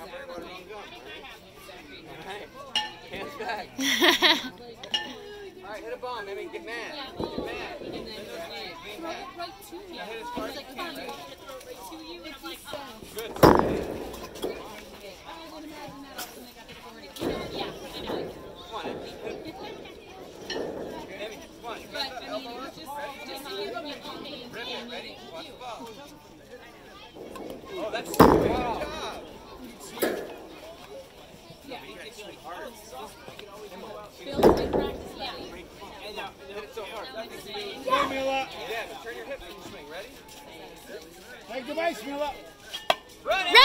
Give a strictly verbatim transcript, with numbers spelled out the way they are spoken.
Alright. Hands back. Alright, hit a bomb, maybe get mad. Get mad. And then it's like, right to me. Now hit his He's card. like, come on, you want me to throw it right to you? And I'm like, oh. Good. I would imagine that also when they got the authority. You know, yeah, I know. Come on, Amy. Amy, come on. But, I mean, just, just so you know, you can pay and pay. Ready? Watch the ball. Oh, that's good. Good job. Yeah. Bill's been practicing. Yeah. And now, hit it so hard. Go, Mila. Yeah, but turn your hips and swing. Ready? Take the base, Mila. Run it!